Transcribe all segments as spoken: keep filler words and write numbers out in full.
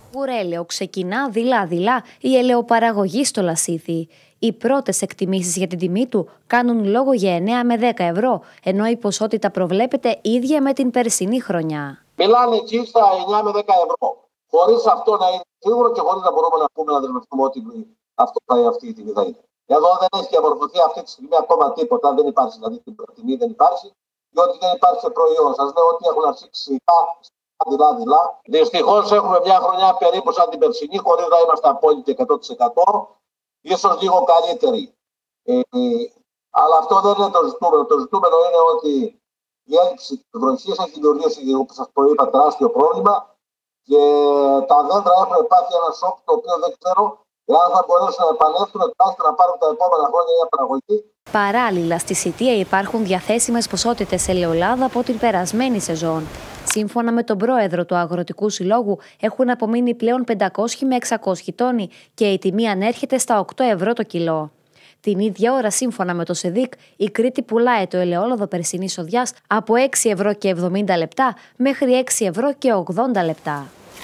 Αγουρέλαιο ξεκινά δειλά-δειλά η ελαιοπαραγωγή στο Λασίθι. Οι πρώτες εκτιμήσεις για την τιμή του κάνουν λόγο για εννέα με δέκα ευρώ, ενώ η ποσότητα προβλέπεται ίδια με την περσινή χρονιά. Μιλάνε εκεί στα εννέα με δέκα ευρώ. Χωρίς αυτό να είναι σίγουρο και χωρίς να μπορούμε να πούμε να δεσμευτούμε ότι αυτό θα, αυτή η τιμή θα είναι. Εδώ δεν έχει διαμορφωθεί αυτή τη στιγμή ακόμα τίποτα, δεν υπάρχει δηλαδή την τιμή, δεν υπάρχει, διότι δεν υπάρχει προϊόν. Σας λέω ότι έχουν αρχίσει δειλά-δειλά. Δυστυχώς έχουμε μια χρονιά περίπου σαν την περσινή, χωρίς να είμαστε απόλυτοι εκατό τοις εκατό, ίσως λίγο καλύτεροι. Ε, αλλά αυτό δεν είναι το ζητούμενο. Το ζητούμενο είναι ότι η έλλειψη της βροχής έχει δημιουργήσει, όπως σας προείπα, τεράστιο πρόβλημα και τα δέντρα έχουν πάθει ένα σοκ το οποίο δεν ξέρω εάν θα μπορέσουν να επανέλθουν, τουλάχιστον να πάρουν τα επόμενα χρόνια μια παραγωγή. Παράλληλα, στη Σιτία υπάρχουν διαθέσιμες ποσότητες ελαιολάδα από την περασμένη σεζόν. Σύμφωνα με τον πρόεδρο του Αγροτικού Συλλόγου, έχουν απομείνει πλέον πεντακόσιοι με εξακόσιοι τόνοι και η τιμή ανέρχεται στα οκτώ ευρώ το κιλό. Την ίδια ώρα, σύμφωνα με το ΣΕΔΙΚ, η Κρήτη πουλάει το ελαιόλαδο περσινής οδιάς από έξι ευρώ και εβδομήντα λεπτά μέχρι έξι ευρώ και ογδόντα λεπτά.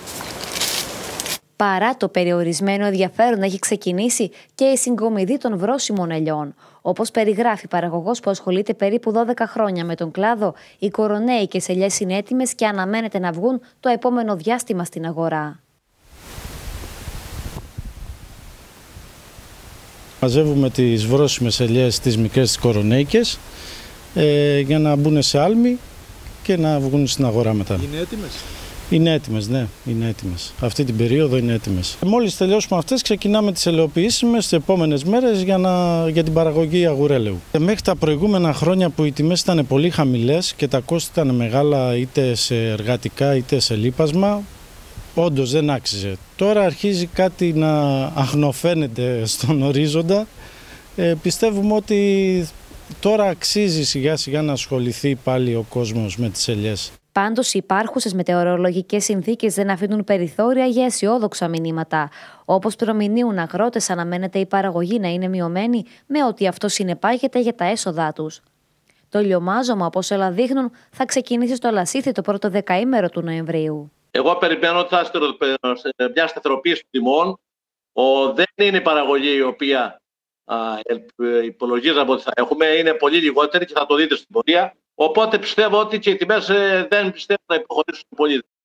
Παρά το περιορισμένο ενδιαφέρον έχει ξεκινήσει και η συγκομιδή των βρώσιμων ελιών. Όπως περιγράφει παραγωγός που ασχολείται περίπου δώδεκα χρόνια με τον κλάδο, οι κορονέικες ελιές είναι έτοιμες και αναμένεται να βγουν το επόμενο διάστημα στην αγορά. Μαζεύουμε τις βρώσιμες ελιές, τις μικρές τις κορονέικες, ε, για να μπουν σε άλμη και να βγουν στην αγορά μετά. Είναι έτοιμες? Είναι έτοιμες, ναι, είναι έτοιμες. Αυτή την περίοδο είναι έτοιμες. Μόλις τελειώσουμε αυτές, ξεκινάμε τις ελαιοποιήσεις στις επόμενες μέρες για, να, για την παραγωγή αγουρέλαιου. Μέχρι τα προηγούμενα χρόνια που οι τιμές ήταν πολύ χαμηλές και τα κόστη ήταν μεγάλα είτε σε εργατικά είτε σε λίπασμα, όντως δεν άξιζε. Τώρα αρχίζει κάτι να αχνοφαίνεται στον ορίζοντα. Ε, πιστεύουμε ότι τώρα αξίζει σιγά σιγά να ασχοληθεί πάλι ο κόσμος με τις ελιές. Πάντως, οι υπάρχουσες μετεωρολογικές συνθήκες δεν αφήνουν περιθώρια για αισιόδοξα μηνύματα. Όπως προμηνύουν αγρότες, αναμένεται η παραγωγή να είναι μειωμένη, με ό,τι αυτό συνεπάγεται για τα έσοδά τους. Το λιωμάζωμα, όπως όλα δείχνουν, θα ξεκινήσει στο Λασίθι το πρώτο δεκαήμερο του Νοεμβρίου. Εγώ περιμένω ότι θα είναι μια σταθεροποίηση των τιμών. Ο, δεν είναι η παραγωγή η οποία α, υπολογίζαμε ότι θα έχουμε. Είναι πολύ λιγότερη και θα το δείτε στην πορεία. Οπότε πιστεύω ότι και οι τιμές δεν πιστεύω να υποχωρήσουν πολύ.